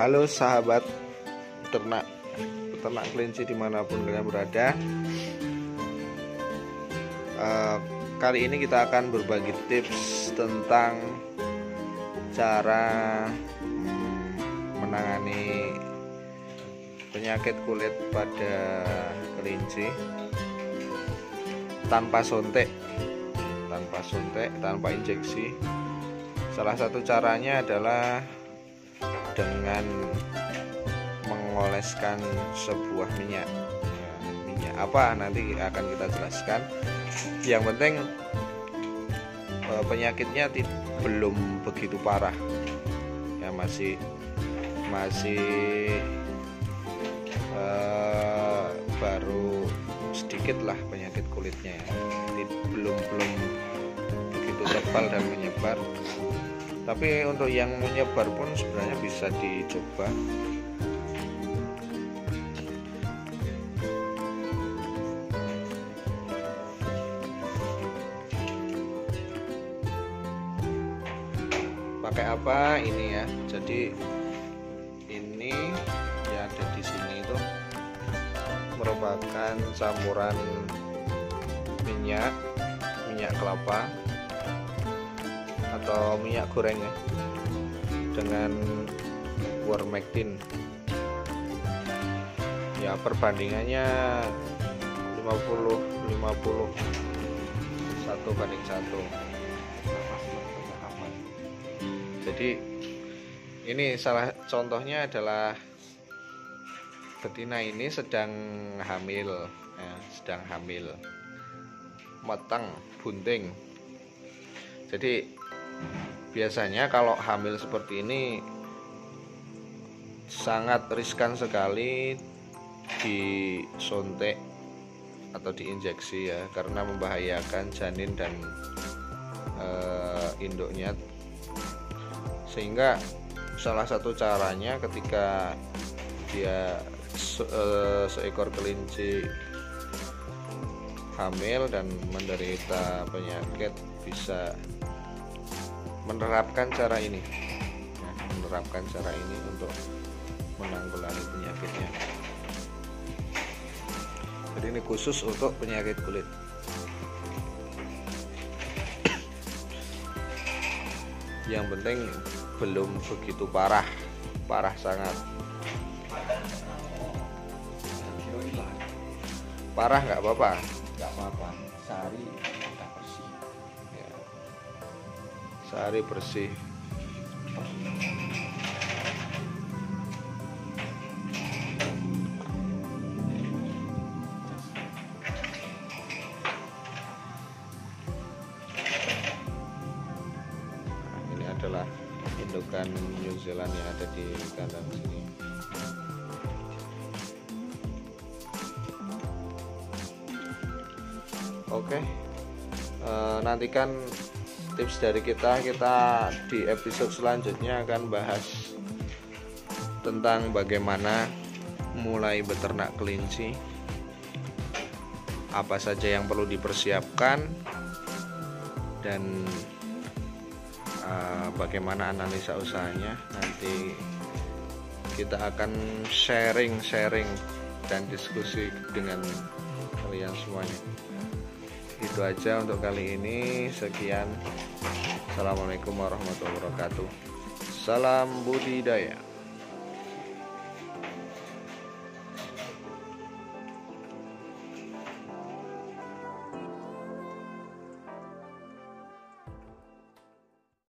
Halo sahabat peternak kelinci dimanapun kalian berada. Kali ini kita akan berbagi tips tentang cara menangani penyakit kulit pada kelinci tanpa sontek, tanpa injeksi. Salah satu caranya adalah dengan mengoleskan sebuah minyak. Minyak apa nanti akan kita jelaskan. Yang penting penyakitnya belum begitu parah, ya masih baru sedikit lah penyakit kulitnya, belum begitu tebal dan menyebar. Tapi untuk yang menyebar pun sebenarnya bisa dicoba. Pakai apa ini ya? Jadi ini yang ada di sini itu merupakan campuran minyak kelapa atau minyak goreng ya, dengan Wormectin. Ya perbandingannya 50 1:1. Jadi ini salah contohnya adalah betina ini sedang hamil, matang, bunting. Jadi biasanya kalau hamil seperti ini sangat riskan sekali disontek atau diinjeksi ya, karena membahayakan janin dan induknya. Sehingga salah satu caranya ketika dia seekor kelinci hamil dan menderita penyakit bisa menerapkan cara ini, untuk menanggulangi penyakitnya. Jadi ini khusus untuk penyakit kulit. Yang penting belum begitu parah sangat. Parah nggak apa-apa. Sehari udah bersih. Ya. Sehari bersih. Ini adalah indukan New Zealand yang ada di kandang sini. Oke, nantikan tips dari kita di episode selanjutnya akan bahas tentang bagaimana mulai beternak kelinci, apa saja yang perlu dipersiapkan, dan bagaimana analisa usahanya. Nanti kita akan sharing dan diskusi dengan kalian semuanya. Itu aja untuk kali ini. Sekian. Assalamualaikum warahmatullahi wabarakatuh. Salam budidaya.